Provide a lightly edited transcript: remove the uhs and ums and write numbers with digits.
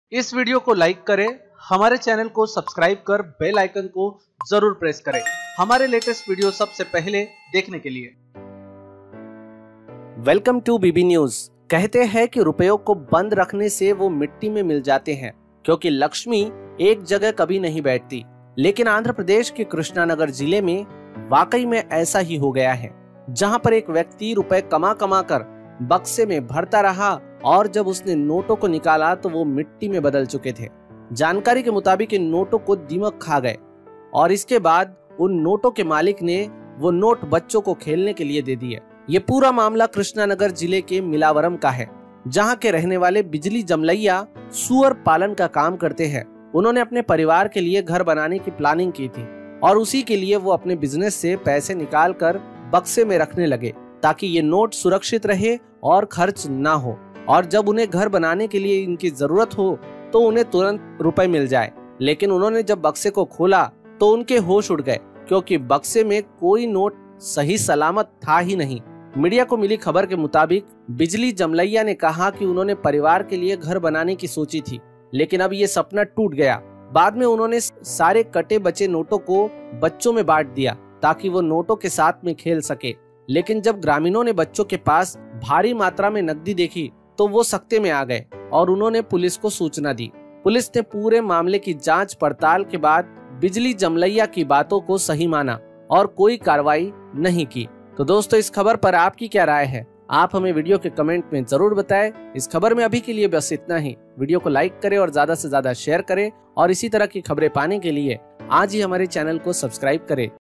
इस वीडियो को लाइक करें, हमारे चैनल को सब्सक्राइब कर बेल आइकन को जरूर प्रेस करें हमारे लेटेस्ट वीडियो सबसे पहले देखने के लिए। Welcome to BB news. कहते हैं कि रुपयों को बंद रखने से वो मिट्टी में मिल जाते हैं, क्योंकि लक्ष्मी एक जगह कभी नहीं बैठती। लेकिन आंध्र प्रदेश के कृष्णानगर जिले में वाकई में ऐसा ही हो गया है, जहां पर एक व्यक्ति रुपए कमा कमा कर बक्से में भरता रहा और जब उसने नोटों को निकाला तो वो मिट्टी में बदल चुके थे। जानकारी के मुताबिक इन नोटों को दीमक खा गए और इसके बाद उन नोटों के मालिक ने वो नोट बच्चों को खेलने के लिए दे दिए। ये पूरा मामला कृष्णानगर जिले के मिलावरम का है, जहां के रहने वाले बिजली जमलैया सुअर पालन का काम करते हैं। उन्होंने अपने परिवार के लिए घर बनाने की प्लानिंग की थी और उसी के लिए वो अपने बिजनेस से पैसे निकाल कर बक्से में रखने लगे, ताकि ये नोट सुरक्षित रहे और खर्च ना हो, और जब उन्हें घर बनाने के लिए इनकी जरूरत हो तो उन्हें तुरंत रुपए मिल जाए। लेकिन उन्होंने जब बक्से को खोला तो उनके होश उड़ गए, क्योंकि बक्से में कोई नोट सही सलामत था ही नहीं। मीडिया को मिली खबर के मुताबिक बिजली जमलैया ने कहा कि उन्होंने परिवार के लिए घर बनाने की सोची थी, लेकिन अब ये सपना टूट गया। बाद में उन्होंने सारे कटे बचे नोटों को बच्चों में बांट दिया ताकि वो नोटों के साथ में खेल सके। लेकिन जब ग्रामीणों ने बच्चों के पास भारी मात्रा में नकदी देखी तो वो सख्ते में आ गए और उन्होंने पुलिस को सूचना दी। पुलिस ने पूरे मामले की जांच पड़ताल के बाद बिजली जमलैया की बातों को सही माना और कोई कार्रवाई नहीं की। तो दोस्तों, इस खबर पर आपकी क्या राय है? आप हमें वीडियो के कमेंट में जरूर बताएं। इस खबर में अभी के लिए बस इतना ही। वीडियो को लाइक करें और ज्यादा से ज्यादा शेयर करें और इसी तरह की खबरें पाने के लिए आज ही हमारे चैनल को सब्सक्राइब करें।